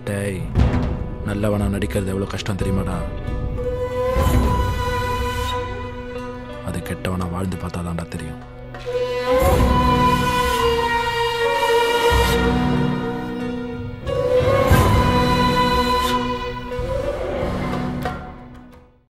டேய், நல்லவனா நடிக்கிறது எவ்வளோ கஷ்டம் தெரியுமாடா? அது கெட்டவனா வாழ்ந்து பார்த்தா தான்டா தெரியும்.